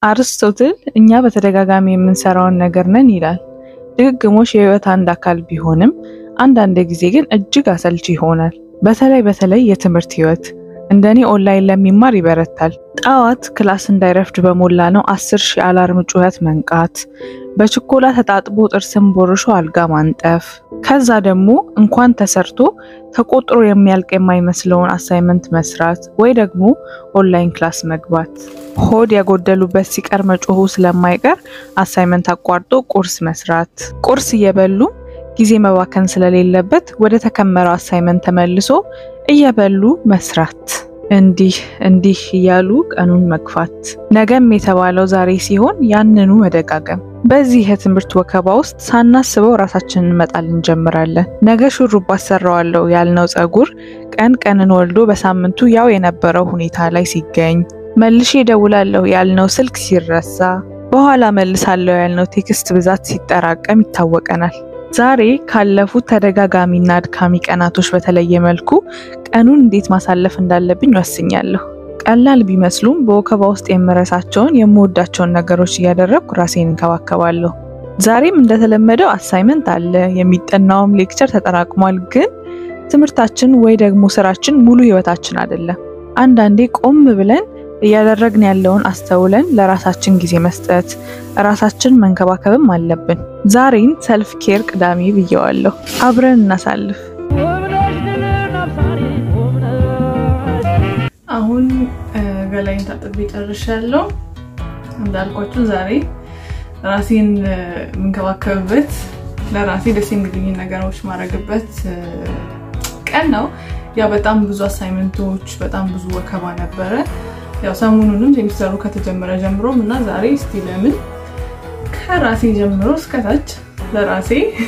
አርስቶትል እኛ በተደጋጋሚ የምንሰራውን ነገር ነን ይላል። ድግግሞሽ የህይወት አንድ አካል ቢሆንም አንዳንድ ጊዜ ግን እጅግ አሰልቺ ይሆናል። በተለይ የትምህርት ህይወት እንደኔ ኦንላይን ለሚማር ይበረታል። ጣዋት ክላስ እንዳይረፍድ በሞላ ነው 10,000 አላርም ጩኸት መንቃት፣ በችኮላ ተጣጥቦ ጥርስን ቦርሾ አልጋ ማንጠፍ፣ ከዛ ደግሞ እንኳን ተሰርቶ ተቆጥሮ የሚያልቅ የማይመስለውን አሳይመንት መስራት ወይ ደግሞ ኦንላይን ክላስ መግባት። ሆድ ያጎደሉበት ሲቀር መጮሁ ስለማይቀር አሳይመንት አቋርጦ ቁርስ መስራት። ቁርስ እየበሉ ጊዜ መባከን ስለሌለበት ወደ ተከመረው አሳይመንት ተመልሶ እየበሉ መስራት። እንዲህ እያሉ ቀኑን መግፋት። ነገም የተባለው ዛሬ ሲሆን ያንኑ መደጋገም። በዚህ የትምህርት ወከባ ውስጥ ሳናስበው ራሳችንን መጣል እንጀምራለን። ነገ ሹሩባ አሰራዋለሁ ያልነው ጸጉር ቀንን ወልዶ በሳምንቱ ያው የነበረው ሁኔታ ላይ ሲገኝ፣ መልሼ እደውላለሁ ያልነው ስልክ ሲረሳ፣ በኋላ መልሳለሁ ያልነው ቴክስት ብዛት ሲጠራቀም ይታወቀናል። ዛሬ ካለፉት ተደጋጋሚና አድካሚ ቀናቶች በተለየ መልኩ ቀኑን እንዴት ማሳለፍ እንዳለብኝ ወስኛለሁ። ቀላል ቢመስሉም በወከባ ውስጥ የምረሳቸውን የምወዳቸውን ነገሮች እያደረግኩ ራሴን እንከባከባለሁ። ዛሬም እንደተለመደው አሳይመንት አለ፣ የሚጠናውም ሌክቸር ተጠራቅሟል። ግን ትምህርታችን ወይ ደግሞ ስራችን ሙሉ ህይወታችን አይደለም። አንዳንዴ ቆም ብለን እያደረግን ያለውን አስተውለን ለራሳችን ጊዜ መስጠት፣ ራሳችን መንከባከብም አለብን። ዛሬን ሰልፍ ኬር ቅዳሜ ብየዋለሁ። አብረን እናሳልፍ። አሁን ገላይን ታጥቤ ጨርሻለሁ። እንዳልኳችሁ ዛሬ ራሴን መንከባከብበት፣ ለራሴ ደስ የሚሉኝ ነገሮች ማድረግበት ቀን ነው። ያ በጣም ብዙ አሳይመንቶች፣ በጣም ብዙ ወከባ ነበረ። ያው ሰሞኑንም ሴሚስተሩ ከተጀመረ ጀምሮም እና ዛሬ እስቲ ለምን ከራሴ ጀምሮ እስከታች ለራሴ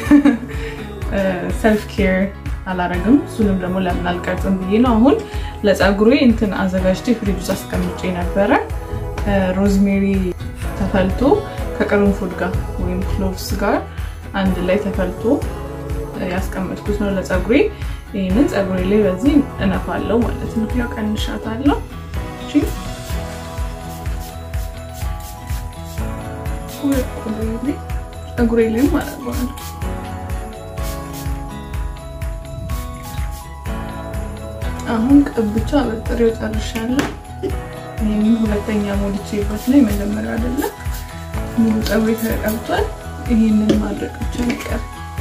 ሰልፍ ኬር አላረግም፣ እሱንም ደግሞ ለምን አልቀርጽም ብዬ ነው። አሁን ለፀጉሬ እንትን አዘጋጅቼ ፍሪጅ ውስጥ አስቀምጬ ነበረ። ሮዝሜሪ ተፈልቶ ከቅርንፉድ ጋር ወይም ክሎቭስ ጋር አንድ ላይ ተፈልቶ ያስቀመጥኩት ነው ለፀጉሬ። ይሄንን ፀጉሬ ላይ በዚህ እነፋለሁ ማለት ነው። ያው ቀንሻታለሁ። ፀጉሬ ላይ ማለት ነው። አሁን ቀብቻ በጥሬው ጨርሻለሁ። ይሄን ሁለተኛ ሞልቼበት ነው፣ መጀመሪያ አይደለም። ሙሉ ፀጉሬ ተቀብቷል። ይሄንን ማድረግ ብቻ ነው።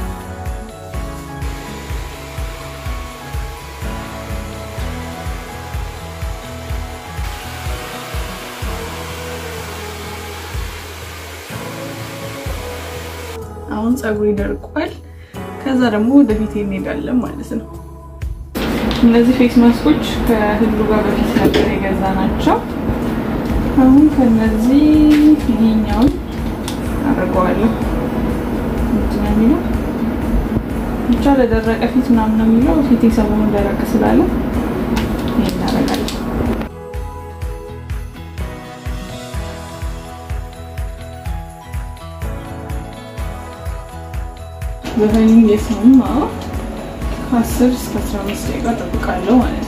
አሁን ፀጉሬ ደርቋል። ከዛ ደግሞ ወደፊት እንሄዳለን ማለት ነው። እነዚህ ፌስ ማስኮች ከህሉ ጋር በፊት ነበር የገዛናቸው። አሁን ከነዚህ ይሄኛውን አደርገዋለሁ። ምንድነው ብቻ ለደረቀ ፊት ምናምን ነው የሚለው። ፊቴ ሰሞኑን ደረቅ ስላለ ይሄን አደርጋለሁ። በፈኒን የሰማ 10 እስከ 15 ደቂቃ ጠብቃለሁ ማለት ነው።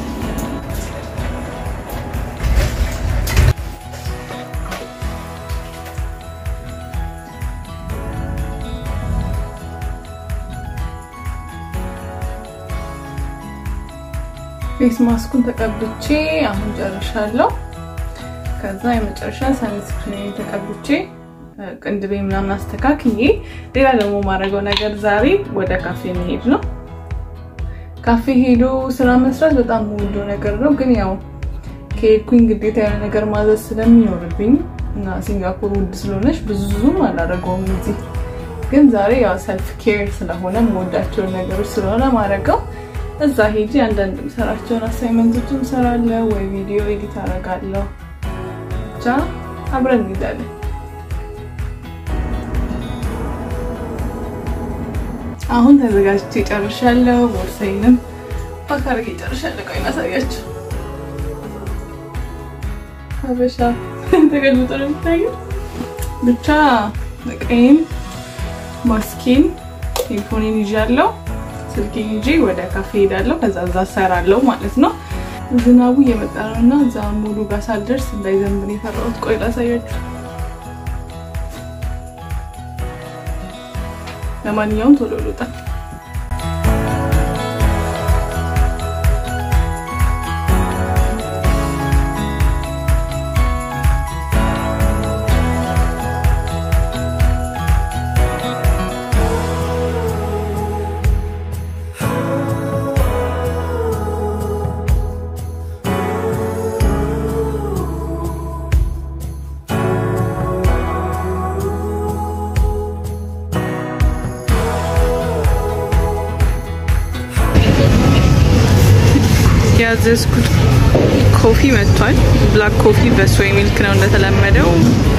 ፌስ ማስኩን ተቀብቼ አሁን ጨርሻለሁ። ከዛ የመጨረሻ ሰንስክሪን ተቀብቼ ቅንድቤ ምናምን አስተካክዬ ሌላ ደግሞ ማድረገው ነገር ዛሬ ወደ ካፌ መሄድ ነው። ካፌ ሄዶ ስራ መስራት በጣም ውድ ነገር ነው። ግን ያው ከኩኝ ግዴታ ያለ ነገር ማዘዝ ስለሚኖርብኝ እና ሲንጋፖር ውድ ስለሆነች ብዙም አላደረገውም እዚህ። ግን ዛሬ ያው ሰልፍ ኬር ስለሆነ ወዳቸው ነገሮች ስለሆነ ማድረገው እዛ ሄጂ አንዳንድ ሰራቸውን አሳይመንቶችን ሰራለሁ ወይ ቪዲዮ ኤዲት አደርጋለሁ። ብቻ አብረን እንሄዳለን። አሁን ተዘጋጅቼ ጨርሻለሁ። ቦርሳዬንም ፓክ አድርጌ ጨርሻለሁ። ቆይ ላሳያችሁ። ሀበሻ ተገልብጦ ነው የሚታየው። ብቻ በቀይም ማስኪን ቴሌፎኔን ይዣለሁ፣ ስልኬን ይዤ ወደ ካፌ ሄዳለሁ። ከዛ ሰራለሁ ማለት ነው። ዝናቡ እየመጣ ነውና እዛ ሙሉ ጋር ሳልደርስ እንዳይዘንብ ነው የፈራሁት። ቆይ ላሳያችሁ። ለማንኛውም ቶሎ ልውጣ ያዘዝኩት ኮፊ መጥቷል ብላክ ኮፊ በሶይ ሚልክ ነው እንደተለመደው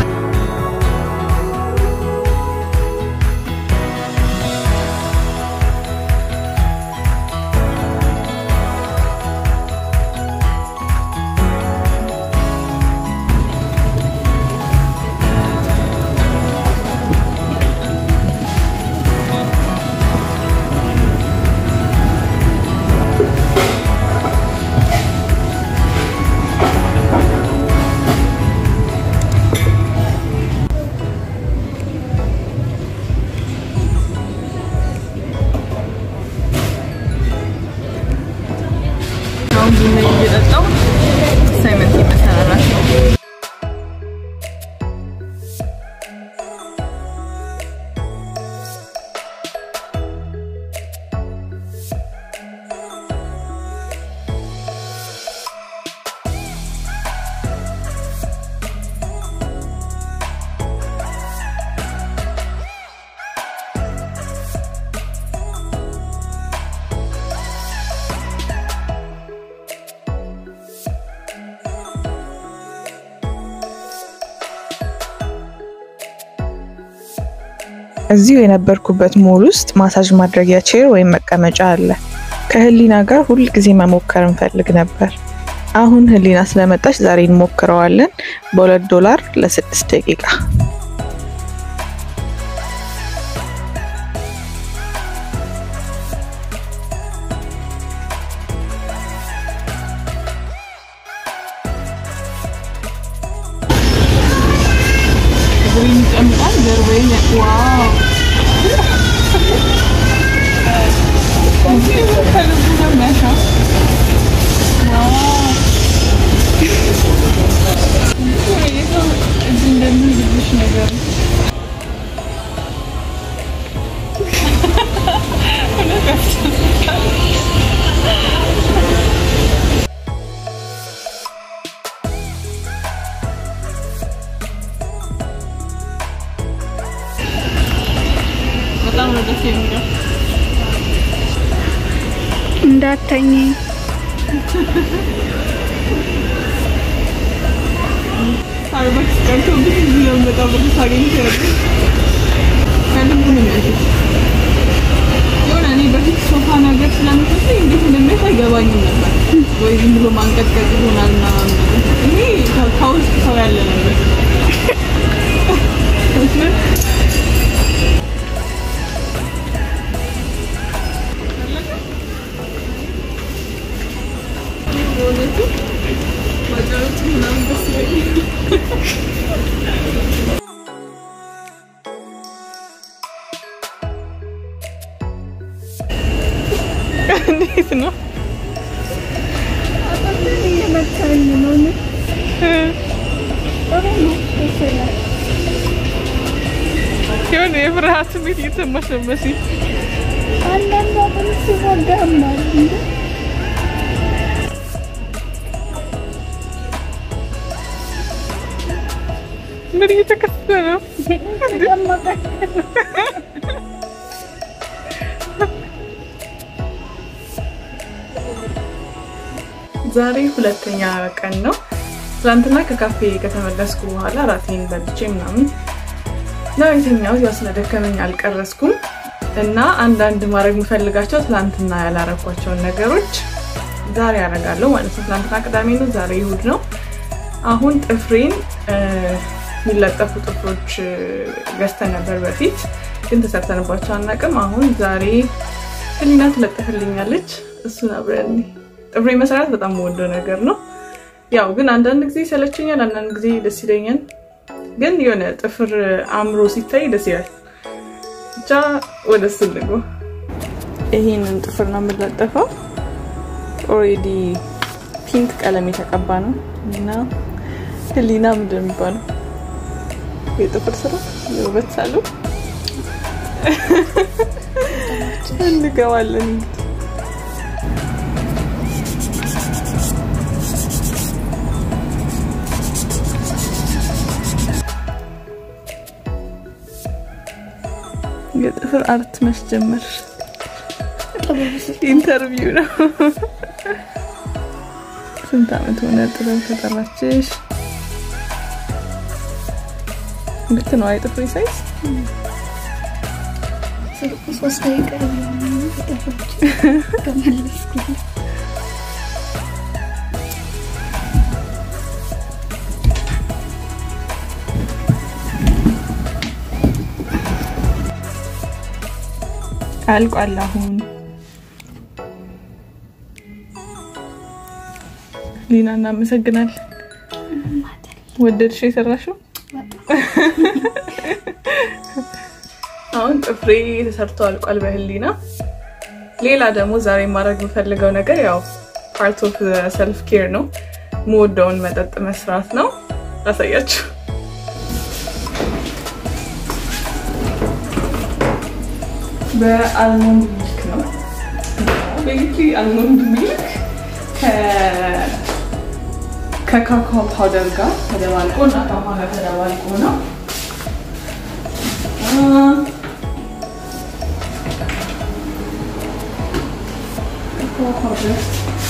እዚሁ የነበርኩበት ሞል ውስጥ ማሳጅ ማድረጊያ ቼር ወይም መቀመጫ አለ ከህሊና ጋር ሁሉ ጊዜ መሞከር እንፈልግ ነበር አሁን ህሊና ስለመጣች ዛሬ እንሞክረዋለን በ$2 ለ6 ደቂቃ Wow. እንዳተኝ አርባክስ ቀርቶ ብዙ ነው በጣም ታገኝ ይችላል ከልቡን ነው የሆነ እኔ በፊት ሶፋ ነገር ስለምትሰይ እንዴት እንደሚያስ አይገባኝም ነበር ወይ ዝም ብሎ ማንቀጥቀጥ ይሆናልና እኔ ከውስጥ ሰው ያለ ነበር እንዴት ነው አጣጥሪ የመጣኝ ነው የሆነ የፍርሃት ስሜት እየተሰማሽ ነው መሲ አንዳንድ አጥንት ሲወጋማል እንዴ ምን እየተከሰተ ነው ዛሬ ሁለተኛ ቀን ነው ትላንትና ከካፌ ከተመለስኩ በኋላ ራቴን በልቼ ምናምን ነው የተኛው ያስነደከመኝ አልቀረስኩም እና አንዳንድ ማድረግ ምፈልጋቸው ትላንትና ያላረኳቸው ነገሮች ዛሬ አረጋለሁ ማለት ነው ትላንትና ቅዳሜ ነው ዛሬ ይሁድ ነው አሁን ጥፍሬን ሚለጠፉ ጥፍሮች ገዝተን ነበር በፊት ግን ተሰርተንባቸው አናቅም አሁን ዛሬ ህሊና ትለጥፍልኛለች እሱን አብረን ጥፍሬ መስራት በጣም ወደው ነገር ነው ያው ግን አንዳንድ ጊዜ ሰለቸኛል አንዳንድ ጊዜ ደስ ይለኛል ግን የሆነ ጥፍር አምሮ ሲታይ ደስ ይላል ብቻ ወደ ስልጎ ይሄንን ጥፍር ነው የምለጠፈው ኦሬዲ ፒንክ ቀለም የተቀባ ነው እና ህሊና ምንድን ነው የሚባለው የጥፍር ስራ የውበት ሳሎን እንገባለን የጥፍር አርት መስጀመር ኢንተርቪው ነው ስንት አመት ሆነ ጥበብ ከጠራችሽ ልክ ነው አይጥፍሪ ሳይዝ ሶስት ደቂቃ ተጠፍሮች ተመለስኩ አልቋል አሁን ሊና እናመሰግናለን ወደድሽ የሰራሽው አሁን ጥፍሬ ተሰርቶ አልቋል በህሊና ሌላ ደግሞ ዛሬ ማድረግ የምፈልገው ነገር ያው part of the self care ነው ሞዶውን መጠጥ መስራት ነው አሳያችሁ በአልሞንድ ሚልክ ነው basically አልሞንድ ሚልክ ከካካኦ ፓውደር ጋር ተደባልቆ እና ከውሃ ጋር ተደባልቆ ነው ካካኦ ፓውደር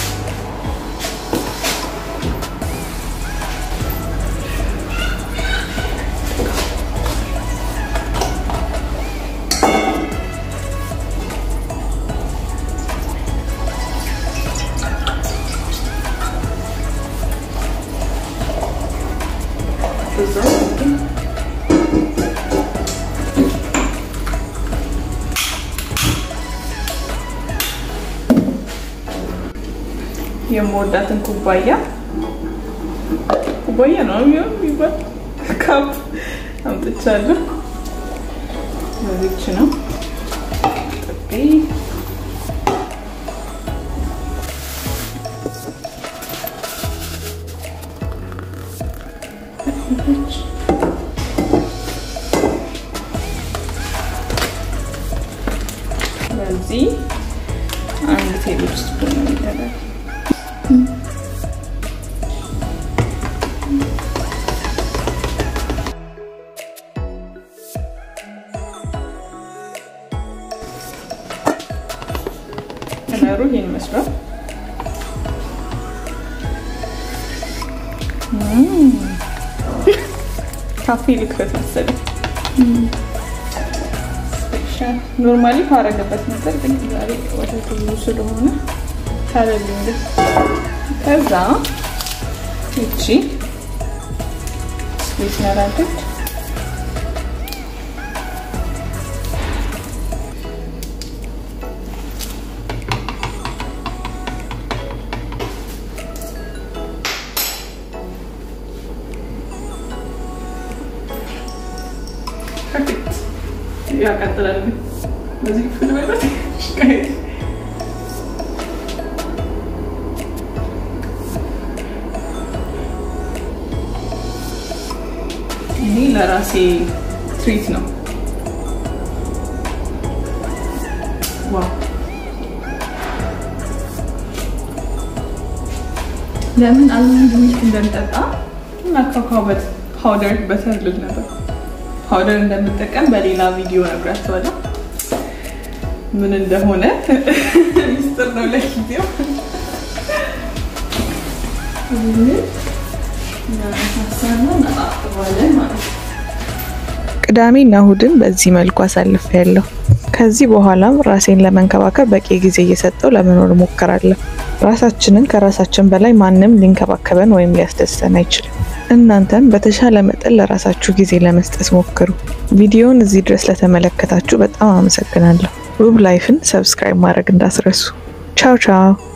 የሞዳትን ኩባያ ነው የሚባል ካፕ አምጥቻለሁ ለዚች ነው ጥቤ ለዚህ አንድ ቴብል ስፑን ይደረጋል ከለሩ ይሄን መስራት ካፌ ልክፈት መሰለኝ ስፔሻል ኖርማሊ ካረገበት ነበር ግን ዛሬ ወተቱ ብዙ ስለሆነ ካለልኝ ከዛ እቺ ስዊትነር አለች ya ቀጥላል በዚህ ክፍል ማለት ይሄ ለራሴ ትሪት ነው ዋው ለምን አልሞንድ ሚልክ እንደምጠጣ እና ካካኦ ፓውደር በተርልል ነበር ፓውደር እንደምጠቀም በሌላ ቪዲዮ ነግራችኋለሁ ምን እንደሆነ ሚስጥር ነው ለጊዜው ቅዳሜና እሁድን በዚህ መልኩ አሳልፌያለሁ ከዚህ በኋላም ራሴን ለመንከባከብ በቂ ጊዜ እየሰጠው ለመኖር ሞክራለሁ ራሳችንን ከራሳችን በላይ ማንም ሊንከባከበን ወይም ሊያስደስተን አይችልም እናንተም በተሻለ መጠን ለራሳችሁ ጊዜ ለመስጠት ሞክሩ ቪዲዮውን እዚህ ድረስ ለተመለከታችሁ በጣም አመሰግናለሁ ውብ ላይፍን ሰብስክራይብ ማድረግ እንዳትረሱ ቻው ቻው